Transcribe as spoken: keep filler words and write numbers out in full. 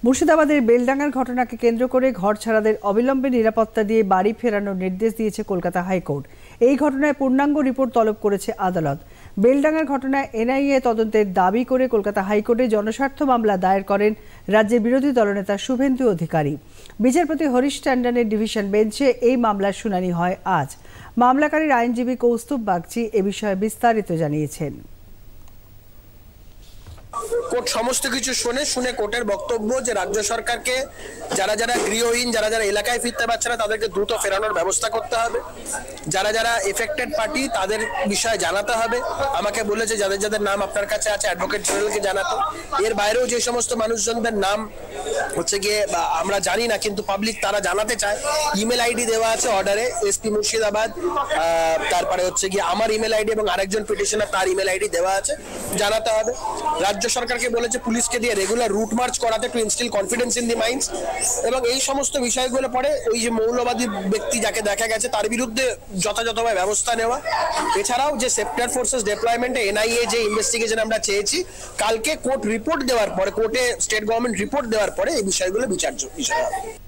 মুর্শিদাবাদের বেলডাঙ্গার ঘটনাকে কেন্দ্র করে ঘর ছাড়াদের অবিলম্বে নিরাপত্তা দিয়ে বাড়ি ফেরানোর নির্দেশ দিয়েছে কলকাতা হাইকোর্ট। এই ঘটনায় পূর্ণাঙ্গ রিপোর্ট তলব করেছে আদালত। বেলডাঙ্গার ঘটনায় এনআইএ তদন্তের দাবি করে কলকাতা হাইকোর্টে জনস্বার্থ মামলা দায়ের করেন রাজ্যের বিরোধী দলনেতা শুভেন্দু অধিকারী। বিচারপতি হরিশ ট্যান্ডনের ডিভিশন বেঞ্চে এই মামলার শুনানি হয় আজ। মামলাকারীর আইনজীবী কৌস্তুভ বাগচি এ বিষয়ে বিস্তারিত জানিয়েছেন। কোর্ট সমস্ত কিছু শুনে শুনে কোর্টের বক্তব্য যে রাজ্য সরকারকে যারা যারা গৃহহীন যারা যারা এলাকায় ফিরতে পারছে না তাদেরকে দ্রুত ফেরানোর ব্যবস্থা করতে হবে। যারা যারা এফেক্টেড পার্টি তাদের বিষয়ে জানাতে হবে। আমাকে বলেছে যাদের যাদের নাম আপনার কাছে আছে অ্যাডভোকেট জেনারেলকে জানাতে। এর বাইরেও যে সমস্ত মানুষজনদের নাম হচ্ছে গিয়ে আমরা জানি না কিন্তু পাবলিক তারা জানাতে চায়, ইমেল আইডি দেওয়া আছে অর্ডারে এসপি মুর্শিদাবাদ, তারপরে হচ্ছে গিয়ে আমার ইমেল আইডি এবং আরেকজন পিটিশনার তার ইমেল আইডি দেওয়া আছে, জানাতে হবে। রাজ্য সরকারকে বলেছে পুলিশকে দিয়ে রেগুলার রুট মার্চ করাতে to instil confidence in the minds. এবং এই সমস্ত বিষয়গুলো পরে ওই যে মৌলবাদী ব্যক্তি যাকে দেখা গেছে তার বিরুদ্ধে যথাযথভাবে ব্যবস্থা নেওয়া। এছাড়াও যে সেপ্টার ফোর্সেস ডেপ্লয়মেন্টে এনআইএ যে ইনভেস্টিগেশন আমরা চেয়েছি, কালকে কোর্ট রিপোর্ট দেওয়ার পরে কোর্টে স্টেট গভর্নমেন্ট রিপোর্ট দেওয়ার পরে এই বিষয়গুলো বিচার্য বিষয় হবে।